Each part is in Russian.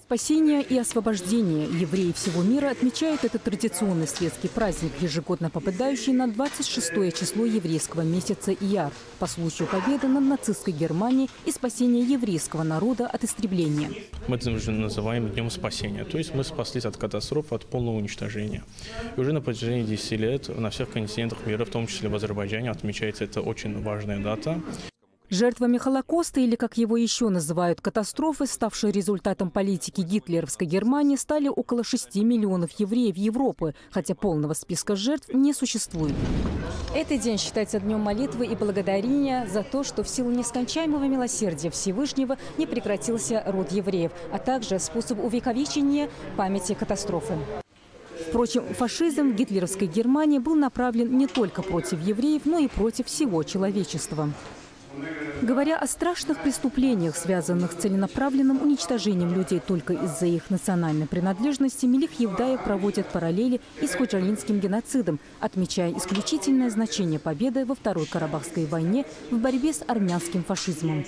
Спасение и освобождение евреи всего мира отмечают этот традиционный светский праздник, ежегодно попадающий на 26 число еврейского месяца Ияр по случаю победы над нацистской Германией и спасения еврейского народа от истребления. Мы это называем Днем спасения, то есть мы спаслись от катастрофы, от полного уничтожения. И уже на протяжении 10 лет на всех континентах мира, в том числе в Азербайджане, отмечается эта очень важная дата. Жертвами Холокоста, или, как его еще называют, катастрофы, ставшие результатом политики гитлеровской Германии, стали около 6 миллионов евреев Европы, хотя полного списка жертв не существует. Этот день считается днем молитвы и благодарения за то, что в силу нескончаемого милосердия Всевышнего не прекратился род евреев, а также способ увековечения памяти катастрофы. Впрочем, фашизм в гитлеровской Германии был направлен не только против евреев, но и против всего человечества. Говоря о страшных преступлениях, связанных с целенаправленным уничтожением людей только из-за их национальной принадлежности, Мелих Евдаев проводит параллели и с ходжалинским геноцидом, отмечая исключительное значение победы во Второй Карабахской войне в борьбе с армянским фашизмом.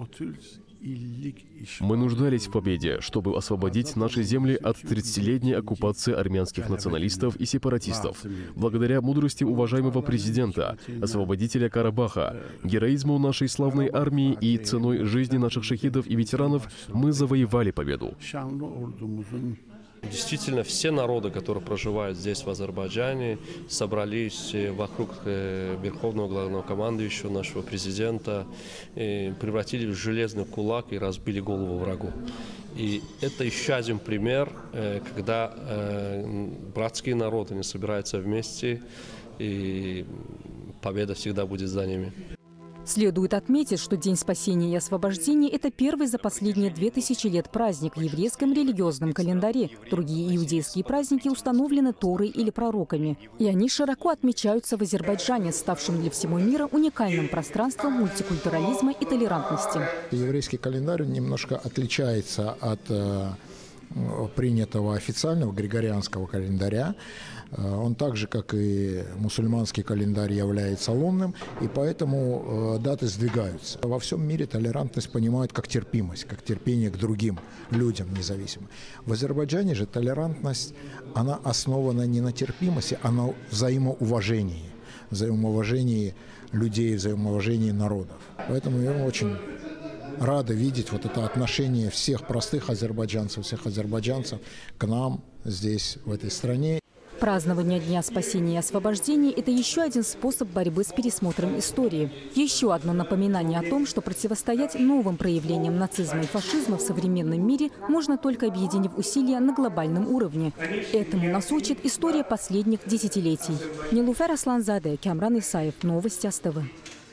Мы нуждались в победе, чтобы освободить наши земли от 30-летней оккупации армянских националистов и сепаратистов. Благодаря мудрости уважаемого президента, освободителя Карабаха, героизму нашей славной армии и ценой жизни наших шахидов и ветеранов мы завоевали победу. Действительно, все народы, которые проживают здесь, в Азербайджане, собрались вокруг верховного главнокомандующего, нашего президента, превратили в железный кулак и разбили голову врагу. И это еще один пример, когда братские народы не собираются вместе, и победа всегда будет за ними. Следует отметить, что День спасения и освобождения – это первый за последние 2000 лет праздник в еврейском религиозном календаре. Другие иудейские праздники установлены Торой или пророками. И они широко отмечаются в Азербайджане, ставшем для всего мира уникальным пространством мультикультурализма и толерантности. Еврейский календарь немножко отличается от принятого официального григорианского календаря. Он так же, как и мусульманский календарь, является лунным, и поэтому даты сдвигаются. Во всем мире толерантность понимают как терпимость, как терпение к другим людям независимо. В Азербайджане же толерантность, она основана не на терпимости, а на взаимоуважении. Взаимоуважении людей, взаимоуважении народов. Поэтому я очень рада видеть вот это отношение всех простых азербайджанцев, к нам здесь, в этой стране. Празднование Дня спасения и освобождения – это еще один способ борьбы с пересмотром истории. Еще одно напоминание о том, что противостоять новым проявлениям нацизма и фашизма в современном мире можно только объединив усилия на глобальном уровне. Этому нас учит история последних десятилетий. Нилуфер Асланзаде, Камран Исаев, Новости СТВ.